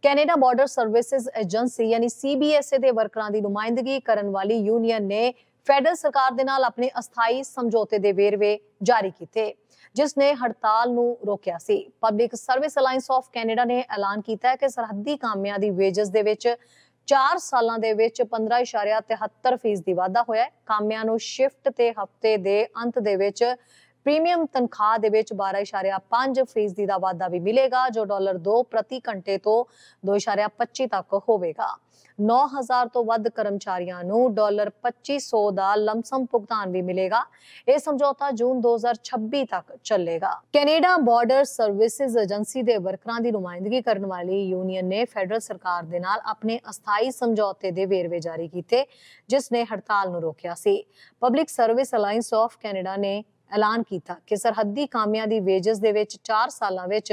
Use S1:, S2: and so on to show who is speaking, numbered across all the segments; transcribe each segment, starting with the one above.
S1: Canada border services agency यानी CBSA ਦੇ ਵਰਕਰਾਂ ਦੀ ਨੁਮਾਇੰਦਗੀ ਕਰਨ ਵਾਲੀ ਯੂਨੀਅਨ ਨੇ ਫੈਡਰਲ ਸਰਕਾਰ ਦੇ ਨਾਲ ਆਪਣੇ ਅਸਥਾਈ ਸਮਝੌਤੇ ਦੇ ਵੇਰਵੇ ਜਾਰੀ ਕੀਤੇ, ਜਿਸ ਨੇ ਹੜਤਾਲ ਨੂੰ ਰੋਕਿਆ ਸੀ। Public service alliance of Canada ਨੇ ਐਲਾਨ ਕੀਤਾ ਹੈ ਕਿ ਸਰਹੱਦੀ ਕਾਮਿਆਂ ਦੀ ਵੇਜਸ ਦੇ ਵਿੱਚ 4 ਸਾਲਾਂ ਦੇ ਵਿੱਚ 15.73% ਵਾਧਾ ਹੋਇਆ ਹੈ। ਕਾਮਿਆਂ ਨੂੰ ਸ਼ਿਫਟ ਤੇ ਹਫਤੇ ਦੇ ਅੰਤ ਦੇ ਵਿੱਚ ਪ੍ਰੀਮੀਅਮ ਤਨਖਾਹ ਦੇ ਵਿੱਚ 12.5% ਦਾ ਵਾਧਾ ਵੀ ਮਿਲੇਗਾ, ਜੋ $2 ਪ੍ਰਤੀ ਘੰਟੇ ਤੋਂ 2.25 ਤੱਕ ਹੋਵੇਗਾ। 9,000 ਤੋਂ ਵੱਧ ਕਰਮਚਾਰੀਆਂ ਨੂੰ $2,500 ਦਾ ਲਮਸਮ ਭੁਗਤਾਨ ਵੀ ਮਿਲੇਗਾ। ਇਹ ਸਮਝੌਤਾ ਜੂਨ 2026 ਤੱਕ ਚੱਲੇਗਾ। ਕੈਨੇਡਾ ਬਾਰਡਰ ਸਰਵਿਸਿਜ਼ ਏਜੰਸੀ ਦੇ ਵਰਕਰਾਂ ਦੀ ਨੁਮਾਇੰਦਗੀ ਕਰਨ ਵਾਲੀ ਯੂਨੀਅਨ ਨੇ ਫੈਡਰਲ ਸਰਕਾਰ ਦੇ ਨਾਲ ਆਪਣੇ ਅਸਥਾਈ ਸਮਝੌਤੇ ਦੇ ਵੇਰਵੇ ਜਾਰੀ ਕੀਤੇ, ਜਿਸ ਨੇ ਹੜਤਾਲ ਨੂੰ ਰੋਕਿਆ ਸੀ। Public service alliance of Canada ਨੇ ਐਲਾਨ ਕੀਤਾ ਕਿ ਸਰਹੱਦੀ ਕਾਮਿਆਂ ਦੀ ਵੇਜਸ ਦੇ ਵਿੱਚ 4 ਸਾਲਾਂ ਵਿੱਚ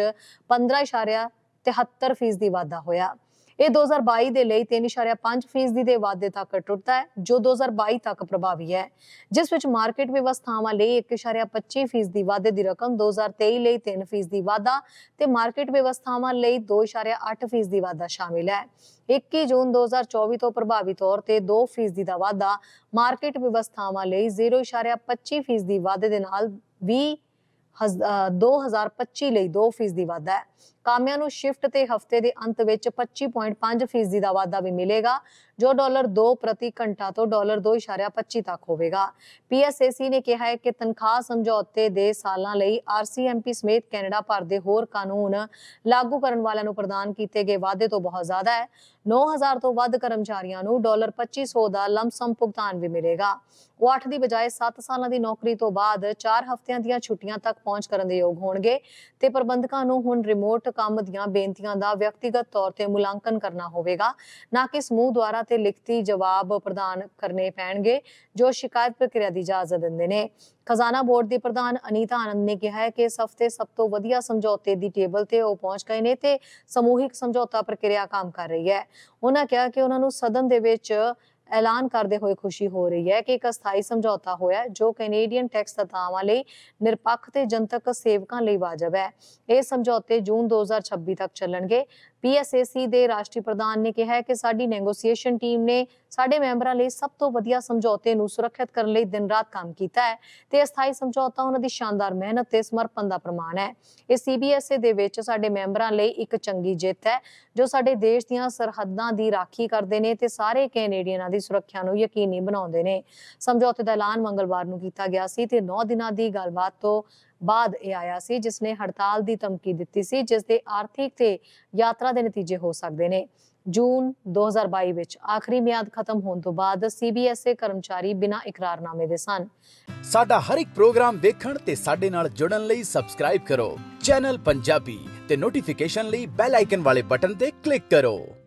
S1: 15.73% ਦੀ ਵਾਧਾ ਹੋਇਆ। ਇਹ 2022 ਦੇ ਲਈ 3.5% ਦੇ ਵਾਧੇ ਤੱਕ ਟੁੱਟਦਾ ਹੈ, ਜੋ 2022 ਤੱਕ ਪ੍ਰਭਾਵੀ ਹੈ, ਜਿਸ ਵਿੱਚ ਮਾਰਕੀਟ ਵਿਵਸਥਾਵਾਂ ਲਈ 1.25% ਦੀ ਵਾਧੇ ਦੀ ਰਕਮ, 2023 ਲਈ 3% ਦੀ ਵਾਧਾ ਤੇ ਮਾਰਕੀਟ ਵਿਵਸਥਾਵਾਂ ਲਈ 2.8% ਦੀ ਵਾਧਾ ਸ਼ਾਮਿਲ ਹੈ। 21 ਜੂਨ 2024 ਤੋਂ ਪ੍ਰਭਾਵੀ ਤੌਰ ਤੇ 2% ਦਾ ਵਾਧਾ ਮਾਰਕੀਟ ਵਿਵਸਥਾਵਾਂ ਲਈ 0.25% ਦੀ ਵਾਧੇ ਦੇ ਨਾਲ 2025 ਲਈ 2% ਦੀ ਵਾਧਾ ਹੈ। ਕਾਮਿਆਂ ਨੂੰ ਸ਼ਿਫਟ ਤੇ ਹਫਤੇ ਦੇ ਅੰਤ ਵਿੱਚ 25.5% ਦਾ ਵਾਧਾ ਵੀ ਮਿਲੇਗਾ, ਜੋ $2 ਪ੍ਰਤੀ ਘੰਟਾ ਤੋਂ $2.25 ਤੱਕ ਹੋਵੇਗਾ। PSAC ਨੇ ਕਿਹਾ ਹੈ ਕਿ ਤਨਖਾਹ ਸਮਝੌਤੇ ਦੇ ਸਾਲਾਂ ਲਈ RCMP ਸਮੇਤ ਕੈਨੇਡਾ ਭਰ ਦੇ ਹੋਰ ਕਾਨੂੰਨ ਲਾਗੂ ਕਰਨ ਵਾਲਿਆਂ ਨੂੰ ਪ੍ਰਦਾਨ ਕੀਤੇ ਗਏ ਵਾਧੇ ਤੋਂ ਬਹੁਤ ਜ਼ਿਆਦਾ ਹੈ। 9,000 ਤੋਂ ਵੱਧ ਕਰਮਚਾਰੀਆਂ ਨੂੰ $2,500 ਦਾ ਲਮਸਮ ਭੁਗਤਾਨ ਵੀ ਮਿਲੇਗਾ। ਉਹ 8 ਦੀ ਬਜਾਏ 7 ਸਾਲਾਂ ਦੀ ਨੌਕਰੀ ਤੋਂ ਬਾਅਦ 4 ਹਫ਼ਤਿਆਂ ਦੀਆਂ ਛੁੱਟੀਆਂ ਤੱਕ ਪਹੁੰਚ ਕਰਨ ਦੇ ਯੋਗ ਹੋਣਗੇ ਤੇ ਪ੍ਰਬੰਧਕਾਂ ਨੂੰ ਹੁਣ ਰਿਮੋਟ ਕੰਮ ਦੀਆਂ ਬੇਨਤੀਆਂ ਦਾ ਵਿਅਕਤੀਗਤ ਤੌਰ ਤੇ ਮੁਲਾਂਕਣ ਕਰਨਾ ਹੋਵੇਗਾ, ਨਾ ਕਿ ਸਮੂਹ ਦੁਆਰਾ ਤੇ ਲਿਖਤੀ ਜਵਾਬ ਪ੍ਰਦਾਨ ਕਰਨੇ ਪੈਣਗੇ ਜੋ ਸ਼ਿਕਾਇਤ ਪ੍ਰਕਿਰਿਆ ਦੀ ਇਜਾਜ਼ਤ ਦਿੰਦੇ ਨੇ। ਖਜ਼ਾਨਾ ਬੋਰਡ ਦੀ ਪ੍ਰਧਾਨ ਅਨੀਤਾ ਆਨੰਦ ਨੇ ਕਿਹਾ ਹੈ ਕਿ ਇਸ ਹਫ਼ਤੇ ਸਭ ਤੋਂ ਵਧੀਆ ਸਮਝੌਤੇ ਦੀ ਟੇਬਲ ਤੇ ਉਹ ਪਹੁੰਚ ਗਏ ਨੇ ਤੇ ਸਮੂਹਿਕ ਸਮਝੌਤਾ ਪ੍ਰਕਿਰਿਆ ਕੰਮ ਕਰ ਰਹੀ ਹੈ। ਉਹਨਾਂ ਕਿਹਾ ਕਿ ਉਹਨਾਂ ਨੂੰ ਸਦਨ ਦੇ ਵਿੱਚ ਐਲਾਨ ਕਰਦੇ ਹੋਏ ਖੁਸ਼ੀ ਹੋ ਰਹੀ ਹੈ ਕਿ ਇੱਕ ਅਸਥਾਈ ਸਮਝੌਤਾ ਹੋਇਆ ਜੋ ਕੈਨੇਡੀਅਨ ਟੈਕਸ ਦਾਤਾਵਾਂ ਲਈ ਨਿਰਪੱਖ ਤੇ ਜਨਤਕ ਸੇਵਕਾਂ ਲਈ ਵਾਜਬ ਹੈ। ਇਹ ਸਮਝੌਤੇ ਜੂਨ 2026 ਤੱਕ ਚੱਲਣਗੇ। PSAC ਦੇ ਰਾਸ਼ਟਰੀ ਪ੍ਰਧਾਨ ਨੇ ਕਿਹਾ ਹੈ ਕਿ ਸਾਡੀ ਨੈਗੋਸੀਏਸ਼ਨ ਟੀਮ ਨੇ ਸਾਡੇ ਮੈਂਬਰਾਂ ਲਈ ਸਭ ਤੋਂ ਵਧੀਆ ਸਮਝੌਤੇ ਨੂੰ ਸੁਰੱਖਿਅਤ ਕਰਨ ਲਈ ਦਿਨ ਰਾਤ ਕੰਮ ਕੀਤਾ ਹੈ ਤੇ ਅਸਥਾਈ ਸਮਝੌਤਾ ਉਹਨਾਂ ਦੀ ਸ਼ਾਨਦਾਰ ਮਿਹਨਤ ਤੇ ਸਮਰਪਣ ਦਾ ਪ੍ਰਮਾਣ ਹੈ। ਇਹ CBSA ਦੇ ਵਿੱਚ ਸਾਡੇ ਮੈਂਬਰਾਂ ਲਈ ਇੱਕ ਚੰਗੀ ਜਿੱਤ ਹੈ, ਜੋ ਸਾਡੇ ਦੇਸ਼ ਦੀਆਂ ਸਰਹੱਦਾਂ ਦੀ ਰਾਖੀ ਕਰਦੇ ਨੇ ਤੇ ਸਾਰੇ ਕੈਨੇਡੀਅਨਾਂ ਦੀ ਸੁਰੱਖਿਆ ਨੂੰ ਯਕੀਨੀ ਬਣਾਉਂਦੇ ਨੇ। ਸਮਝੌਤੇ ਦਾ ਐਲਾਨ ਮੰਗਲਵਾਰ ਨੂੰ ਕੀਤਾ ਗਿਆ ਸੀ ਤੇ 9 ਦਿਨਾਂ ਦੀ ਗੱਲਬਾਤ ਤੋਂ ਬਾਅਦ ਇਹ ਆਇਆ ਸੀ, ਜਿਸ ਨੇ ਹੜਤਾਲ ਦੀ ਧਮਕੀ ਦਿੱਤੀ ਸੀ, ਜਿਸ ਦੇ ਆਰਥਿਕ ਤੇ ਯਾਤਰਾ ਦੇ ਨਤੀਜੇ ਹੋ ਸਕਦੇ ਨੇ। ਜੂਨ 2022 ਵਿੱਚ ਆਖਰੀ ਮਿਆਦ ਖਤਮ ਹੋਣ ਤੋਂ ਬਾਅਦ CBSA ਕਰਮਚਾਰੀ ਬਿਨਾਂ ਇਕਰਾਰਨਾਮੇ ਦੇ ਸਨ।
S2: ਸਾਡਾ ਹਰ ਇੱਕ ਪ੍ਰੋਗਰਾਮ ਦੇਖਣ ਤੇ ਸਾਡੇ ਨਾਲ ਜੁੜਨ ਲਈ ਸਬਸਕ੍ਰਾਈਬ ਕਰੋ ਚੈਨਲ ਪੰਜਾਬੀ ਤੇ ਨੋਟੀਫਿਕੇਸ਼ਨ ਲਈ ਬੈਲ ਆਈਕਨ ਵਾਲੇ ਬਟਨ ਤੇ ਕਲਿੱਕ ਕਰੋ।